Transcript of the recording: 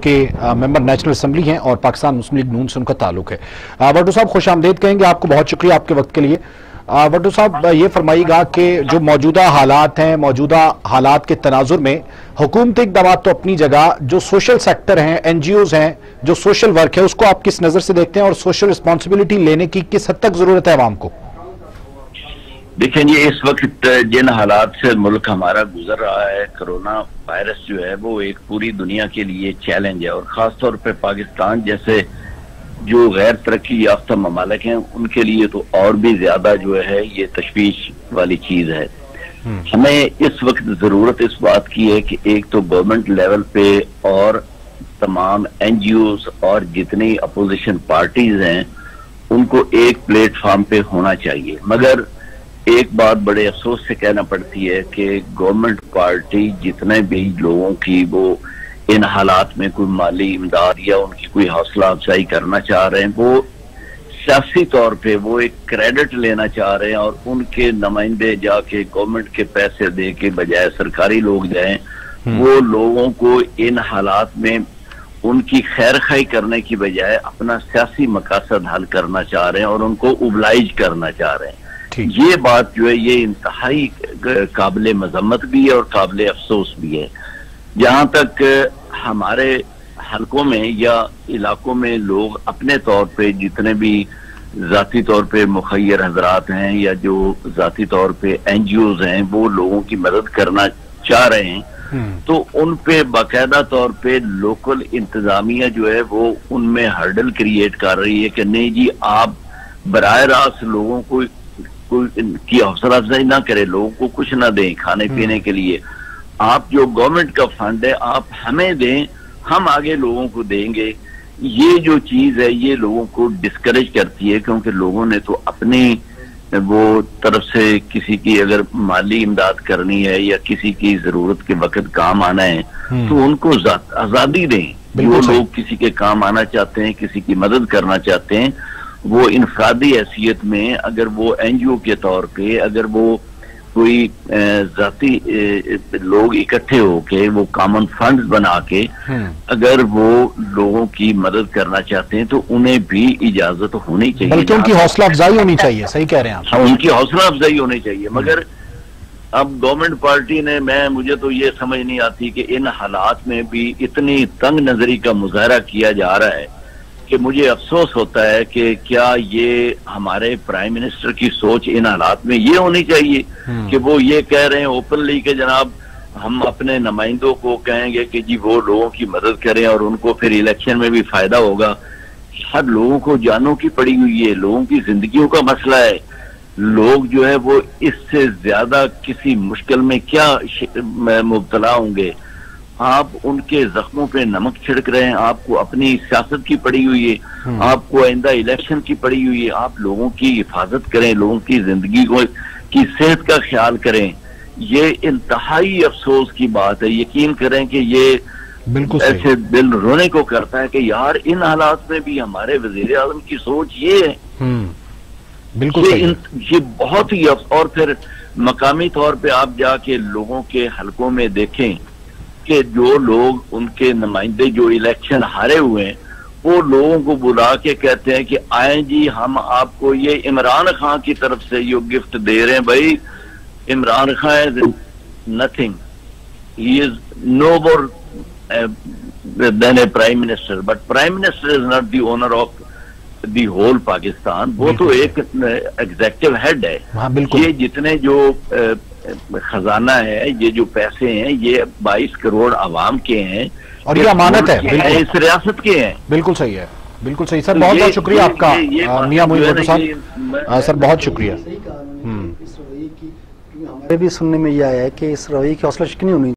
के member national assembly हैं और पाकिस्तान मुस्लिम लीग नून से उनका ताल्लुक है। भट्टो साहब खुश आमदेद कहेंगे, आपको बहुत शुक्रिया आपके वक्त के लिए। भट्टो साहब ये फरमाइएगा कि जो मौजूदा हालात हैं, मौजूदा हालात के तनाजुर में हुकूमती इक़दाम तो अपनी जगह, जो सोशल सेक्टर हैं, NGOs हैं, जो सोशल वर्क है, उसको आप किस नज़र से देखते हैं और सोशल रिस्पॉन्सिबिलिटी लेने की किस हद तक ज़रूरत है अवाम को? देखें जी, इस वक्त जिन हालात से मुल्क हमारा गुजर रहा है, कोरोना वायरस जो है वो एक पूरी दुनिया के लिए चैलेंज है, और ख़ास तौर पे पाकिस्तान जैसे जो गैर तरक्की याफ्ता ममालिक हैं उनके लिए तो और भी ज्यादा जो है ये तशवीश वाली चीज है। हमें इस वक्त जरूरत इस बात की है कि एक तो गवर्नमेंट लेवल पे और तमाम NGOs और जितनी अपोजिशन पार्टीज हैं उनको एक प्लेटफॉर्म पे होना चाहिए। मगर एक बात बड़े अफसोस से कहना पड़ती है कि गवर्नमेंट पार्टी जितने भी लोगों की वो इन हालात में कोई माली इमदाद या उनकी कोई हौसला अफजाई करना चाह रहे हैं, वो सियासी तौर पे वो एक क्रेडिट लेना चाह रहे हैं और उनके नुमाइंदे जाके गवर्नमेंट के पैसे दे के बजाय सरकारी लोग जाएं, वो लोगों को इन हालात में उनकी खैर खाई करने की बजाय अपना सियासी मकासद हल करना चाह रहे हैं और उनको ओबलाइज करना चाह रहे हैं। ये बात जो है ये इंतहाई काबिल मजम्मत भी है और काबिल अफसोस भी है। जहां तक हमारे हलकों में या इलाकों में लोग अपने तौर पे जितने भी जाती तौर पे मुखय्यर हजरात हैं या जो जाती तौर पे NGOs हैं वो लोगों की मदद करना चाह रहे हैं, तो उन पे बाकायदा तौर पे लोकल इंतजामिया जो है वो उनमें हर्डल क्रिएट कर रही है कि नहीं जी, आप बराह रास्त लोगों को की हौसला अफजाई ना करें, लोगों को कुछ ना दें खाने पीने के लिए, आप जो गवर्नमेंट का फंड है आप हमें दें, हम आगे लोगों को देंगे। ये जो चीज है ये लोगों को डिस्करेज करती है, क्योंकि लोगों ने तो अपनी वो तरफ से किसी की अगर माली इमदाद करनी है या किसी की जरूरत के वक्त काम आना है तो उनको आजादी दें। जो लोग किसी के काम आना चाहते हैं, किसी की मदद करना चाहते हैं, वो इनफरादी हैसियत में अगर वो NGO के तौर पे अगर वो कोई जाती लोग इकट्ठे होके वो कॉमन फंड्स बना के अगर वो लोगों की मदद करना चाहते हैं तो उन्हें भी इजाजत होनी चाहिए, बल्कि उनकी हौसला अफजाई होनी चाहिए। सही कह रहे हैं आप। हाँ, उनकी हौसला अफजाई होनी चाहिए। मगर अब गवर्नमेंट पार्टी ने मुझे तो ये समझ नहीं आती कि इन हालात में भी इतनी तंग नजरी का मुजाहरा किया जा रहा है कि मुझे अफसोस होता है कि क्या ये हमारे प्राइम मिनिस्टर की सोच इन हालात में ये होनी चाहिए कि वो ये कह रहे हैं ओपनली कि जनाब हम अपने नुमाइंदों को कहेंगे कि जी वो लोगों की मदद करें और उनको फिर इलेक्शन में भी फायदा होगा। हर लोगों को जानों की पड़ी हुई है, लोगों की जिंदगियों का मसला है। लोग जो है वो इससे ज्यादा किसी मुश्किल में क्या मुब्तला होंगे। आप उनके जख्मों पे नमक छिड़क रहे हैं, आपको अपनी सियासत की पड़ी हुई है, आपको आइंदा इलेक्शन की पड़ी हुई है। आप लोगों की हिफाजत करें, लोगों की जिंदगी की सेहत का ख्याल करें। ये इंतहाई अफसोस की बात है। यकीन करें कि ये बिल्कुल ऐसे दिल रोने को करता है कि यार इन हालात में भी हमारे वजीर आजम की सोच ये है। बिल्कुल ये बहुत ही और फिर मकामी तौर पे आप जाके लोगों के हलकों में देखें कि जो लोग उनके नुमाइंदे जो इलेक्शन हारे हुए हैं वो लोगों को बुला के कहते हैं कि आए जी हम आपको ये इमरान खान की तरफ से ये गिफ्ट दे रहे हैं। भाई Imran Khan is nothing, he is no more than a prime minister, but prime minister is not the owner of the whole Pakistan. वो तो एक एग्जेक्टिव हेड है। ये जितने जो खजाना है, ये जो पैसे हैं, ये 22 करोड़ आवाम के हैं और ये अमानत है, इस रियासत के हैं। बिल्कुल सही है, बिल्कुल सही। सर बहुत बहुत शुक्रिया आपका मियां मोइन भट्टो साहब, सर बहुत शुक्रिया। हमारे भी सुनने में ये आया है कि इस रवैये की हौसला शिकनी होनी